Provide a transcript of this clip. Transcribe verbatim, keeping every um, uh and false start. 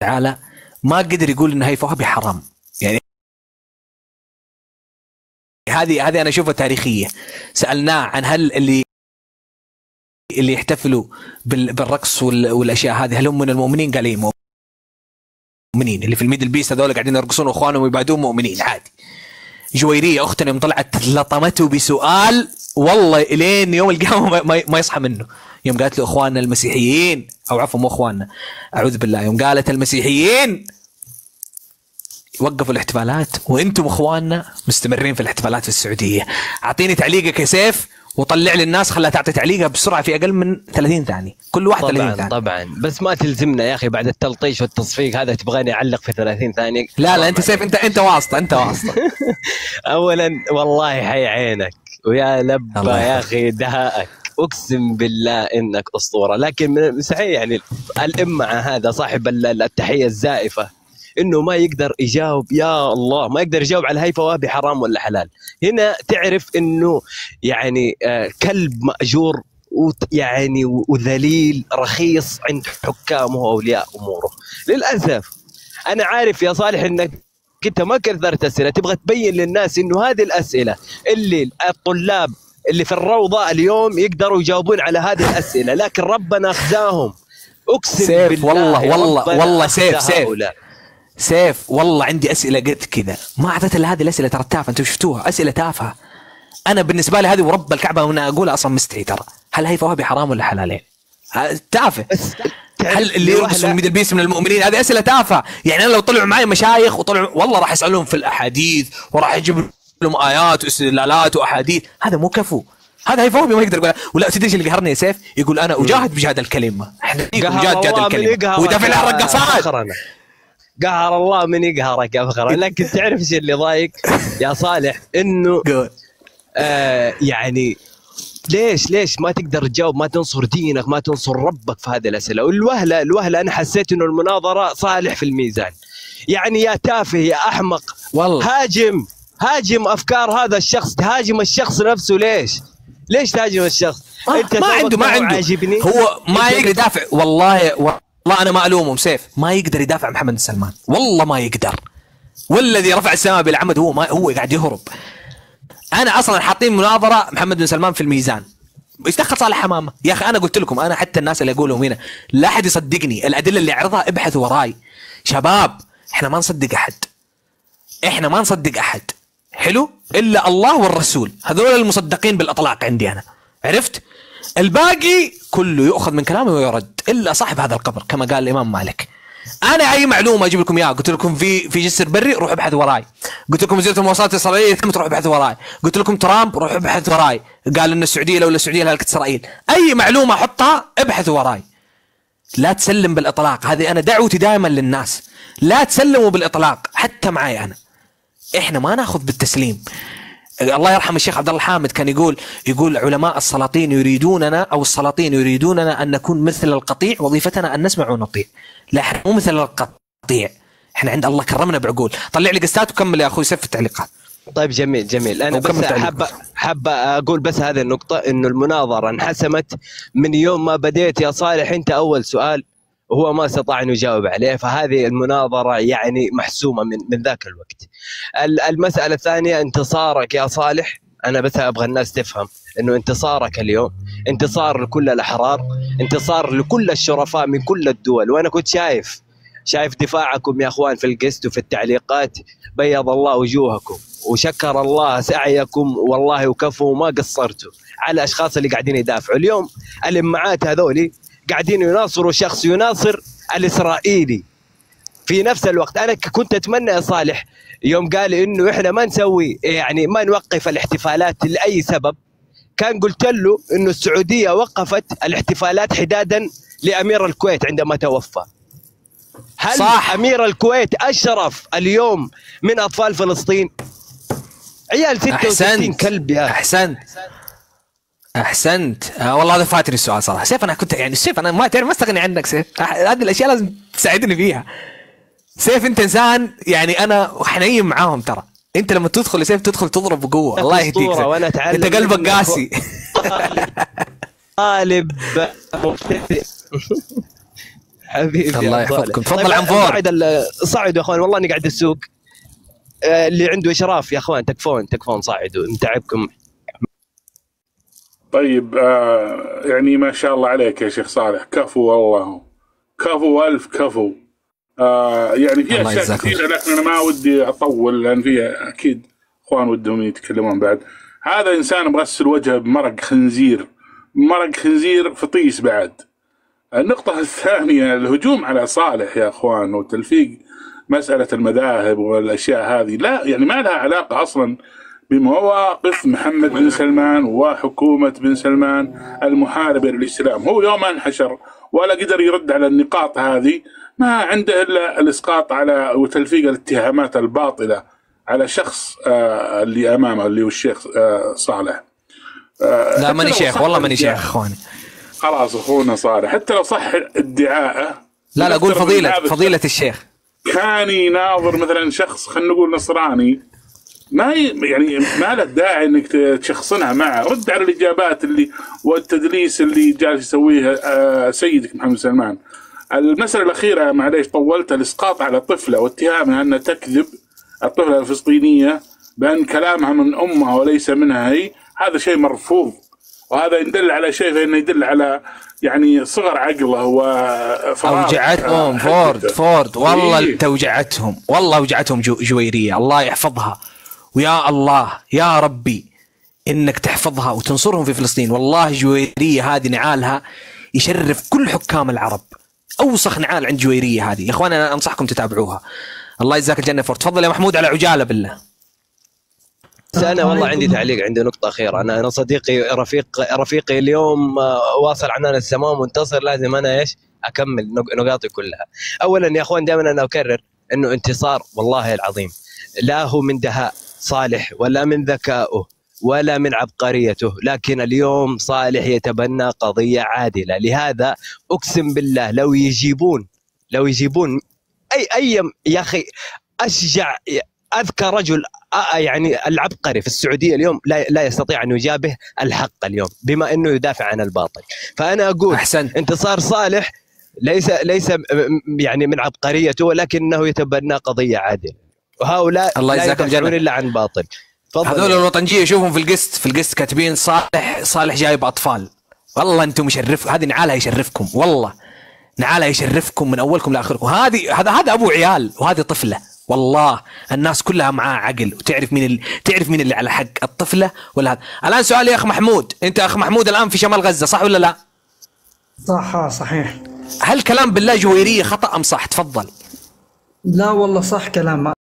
تعالى ما قدر يقول ان هيفا وهبي حرام. يعني هذه هذه انا اشوفها تاريخيه. سالناه عن هل اللي اللي يحتفلوا بالرقص والاشياء هذه هل هم من المؤمنين؟ قال ايه مؤمنين. اللي في الميدل بيست هذول قاعدين يرقصون واخوانهم ويبعدون مؤمنين عادي. جويريه اختنا يوم طلعت لطمته بسؤال والله الين يوم القيامه ما يصحى منه. يوم قالت له اخواننا المسيحيين، او عفوا مو اخواننا اعوذ بالله، يوم قالت المسيحيين وقفوا الاحتفالات وانتم اخواننا مستمرين في الاحتفالات في السعوديه. اعطيني تعليقك يا سيف وطلع لي الناس، خلها تعطي تعليقها بسرعه في اقل من ثلاثين ثانيه كل واحد. طبعا ثانية. طبعا بس ما تلزمنا يا اخي بعد التلطيش والتصفيق هذا تبغاني اعلق في ثلاثين ثانيه. لا لا انت سيف، انت انت واسطه انت واسطه. اولا والله حي عينك ويا لبا يا اخي دهائك، اقسم بالله انك اسطوره. لكن صحيح يعني الامعه هذا صاحب التحيه الزائفه انه ما يقدر يجاوب، يا الله ما يقدر يجاوب على هيفا وهبي حرام ولا حلال. هنا تعرف انه يعني آه كلب مأجور ويعني وذليل رخيص عند حكامه واولياء اموره. للاسف انا عارف يا صالح انك انت ما كثرت اسئله، تبغى تبين للناس انه هذه الاسئله اللي الطلاب اللي في الروضه اليوم يقدروا يجاوبون على هذه الاسئله، لكن ربنا اخزاهم. اقسم سيف بالله والله والله والله سيف سيف هؤلاء. سيف والله عندي اسئله قد كذا ما اعطيت الا هذه الاسئله، ترى تافهه، انتم شفتوها اسئله تافهه. انا بالنسبه لي هذه ورب الكعبه وانا اقولها اصلا مستحي. ترى هل هيفا وهبي حرام ولا حلالين؟ تافه. هل اللي يرقص الميدل بيس من المؤمنين؟ هذه اسئله تافهه. يعني انا لو طلعوا معي مشايخ وطلعوا والله راح اسالهم في الاحاديث وراح اجيب لهم ايات واستدلالات واحاديث، هذا مو كفو. هذا هيفا وهبي ما يقدر يقول. ولا تدري ايش اللي قهرني يا سيف؟ يقول انا اجاهد بجهاد الكلمه. احنا نجاهد بجهاد الكلمه ويدافع عن الرقصات. قهر الله من يقهرك يا فخر. لكن تعرف ايش اللي ضايق يا صالح؟ انه آه يعني ليش ليش ما تقدر تجاوب، ما تنصر دينك، ما تنصر ربك في هذه الاسئله؟ والوهله الوهله انا حسيت انه المناظره صالح في الميزان. يعني يا تافه يا احمق والله، هاجم هاجم افكار هذا الشخص، تهاجم الشخص نفسه. ليش ليش تهاجم الشخص؟ ما انت ما عنده ما عنده عاجبني. هو ما يقدر يدافع. والله والله انا ما الومه سيف، ما يقدر يدافع عن محمد بن سلمان، والله ما يقدر. والذي رفع السماء بالعمد هو ما هو قاعد يهرب. انا اصلا حاطين مناظره محمد بن سلمان في الميزان، ايش دخل صالح حمامه يا اخي؟ انا قلت لكم، انا حتى الناس اللي اقولهم هنا لا احد يصدقني، الادله اللي اعرضها ابحثوا وراي شباب. احنا ما نصدق احد، احنا ما نصدق احد حلو الا الله والرسول، هذول المصدقين بالاطلاق عندي انا. عرفت؟ الباقي كله يؤخذ من كلامه ويرد الا صاحب هذا القبر كما قال الامام مالك. انا اي معلومه اجيب لكم اياها، قلت لكم في في جسر بري روح ابحث وراي، قلت لكم وزيره المواصلات الاسرائيليه تروح ابحث وراي، قلت لكم ترامب روح ابحث وراي قال ان السعوديه لولا السعوديه لهلكت اسرائيل. اي معلومه احطها ابحث وراي. لا تسلم بالاطلاق، هذه انا دعوتي دائما للناس، لا تسلموا بالاطلاق حتى معي انا. احنا ما ناخذ بالتسليم. الله يرحم الشيخ عبد الله حامد كان يقول يقول علماء السلاطين يريدوننا او السلاطين يريدوننا ان نكون مثل القطيع، وظيفتنا ان نسمع ونطيع. لا احنا مو مثل القطيع، احنا عند الله كرمنا بعقول. طلع لي قستات وكمل يا اخوي سيف التعليقات. طيب جميل جميل. انا بس حابه حابه اقول بس هذه النقطه، انه المناظره انحسمت من يوم ما بديت يا صالح انت اول سؤال وهو ما استطاع أن يجاوب عليه، فهذه المناظرة يعني محسومة من من ذاك الوقت. المسألة الثانية انتصارك يا صالح، أنا بس أبغى الناس تفهم أنه انتصارك اليوم انتصار لكل الأحرار، انتصار لكل الشرفاء من كل الدول. وأنا كنت شايف شايف دفاعكم يا أخوان في القست وفي التعليقات، بيض الله وجوهكم وشكر الله سعيكم والله، وكفوا ما قصرتوا على الأشخاص اللي قاعدين يدافعوا. اليوم الإمعات هذولي قاعدين يناصروا شخص يناصر الإسرائيلي في نفس الوقت. أنا كنت أتمنى يا صالح يوم قال إنه إحنا ما نسوي يعني ما نوقف الاحتفالات لأي سبب، كان قلت له إنه السعودية وقفت الاحتفالات حدادا لأمير الكويت عندما توفى. هل صح. أمير الكويت أشرف اليوم من أطفال فلسطين؟ عيال ستة وستين كلب يا أحسنت احسنت. آه والله هذا فاتني السؤال صراحه سيف. انا كنت يعني سيف انا ما تعرف ما استغني عنك سيف، هذه الاشياء لازم تساعدني فيها. سيف انت انسان يعني انا حنين معاهم، ترى انت لما تدخل سيف تدخل تضرب بقوه. الله يهديك انت قلبك قاسي. طالب مبتدئ حبيبي الله يحفظكم. تفضل عنفور. صعد صعدوا يا اخوان، والله اني قاعد السوق. اللي عنده اشراف يا اخوان تكفون تكفون صعدوا، متعبكم. طيب آه يعني ما شاء الله عليك يا شيخ صالح، كفو والله، كفو ألف كفو. آه يعني في أشياء كثيرة لكن أنا ما ودي أطول لأن فيها أكيد إخوان ودهم يتكلمون بعد. هذا إنسان مغسل وجهه بمرق خنزير، مرق خنزير فطيس بعد. النقطة الثانية الهجوم على صالح يا إخوان وتلفيق مسألة المذاهب والأشياء هذه، لا يعني ما لها علاقة أصلا بمواقف محمد بن سلمان وحكومة بن سلمان المحاربة للإسلام. هو يوم انحشر ولا قدر يرد على النقاط هذه، ما عنده إلا الإسقاط على وتلفيق الاتهامات الباطلة على شخص آه اللي أمامه اللي هو الشيخ آه صالح. آه لا ماني شيخ والله ماني شيخ إخواني. خلاص أخونا صالح حتى لو صح ادعاءه، لا لا أقول فضيلة فضيلة الشيخ كان يناظر مثلا شخص خلينا نقول نصراني، ما يعني ما له داعي انك تشخصنها معه. رد على الاجابات اللي والتدليس اللي جالس يسويه سيدك محمد سلمان. المساله الاخيره معليش طولت، الاسقاط على طفله واتهامها انها تكذب، الطفله الفلسطينيه بان كلامها من امها وليس منها هي، هذا شيء مرفوض، وهذا يدل على شيء فانه يدل على يعني صغر عقله وفراغ. اوجعتهم فورد فورد والله إيه؟ توجعتهم والله وجعتهم جو جويريه، الله يحفظها ويا الله يا ربي انك تحفظها وتنصرهم في فلسطين. والله جويريه هذه نعالها يشرف كل حكام العرب، اوسخ نعال عند جويريه هذه يا اخوان، انا انصحكم تتابعوها. الله يجزاك الجنه فورد. تفضل يا محمود على عجاله بالله. أنا والله عندي تعليق، عندي نقطة أخيرة. أنا أنا صديقي رفيق رفيقي اليوم واصل عنان السماء منتصر، لازم أنا إيش أكمل نقاطي كلها. أولا يا أخوان دائما أنا أكرر إنه انتصار والله العظيم لا هو من دهاء صالح ولا من ذكائه ولا من عبقريته، لكن اليوم صالح يتبنى قضية عادلة. لهذا أقسم بالله لو يجيبون لو يجيبون أي أي يا أخي أشجع أذكى رجل يعني العبقري في السعودية اليوم لا لا يستطيع أن يجابه الحق اليوم بما أنه يدافع عن الباطل. فأنا أقول أحسنت. انتصار صالح ليس ليس يعني من عبقريته، ولكنه يتبنى قضية عادلة، وهؤلاء لا يدافعون إلا عن باطل. هذول الوطنجية يشوفهم في القسط في القسط كاتبين صالح صالح جايب أطفال. والله أنتم مشرف، هذه نعالها يشرفكم، والله نعالها يشرفكم من أولكم لآخركم. هذه هذا هذا أبو عيال وهذه طفلة، والله الناس كلها معاه عقل وتعرف مين اللي تعرف مين اللي على حق، الطفله ولا هذا. الان سؤال يا اخ محمود، انت اخ محمود الان في شمال غزه صح ولا لا؟ صح صحيح. هل كلام بالله جويريه خطا ام صح؟ تفضل. لا والله صح كلام.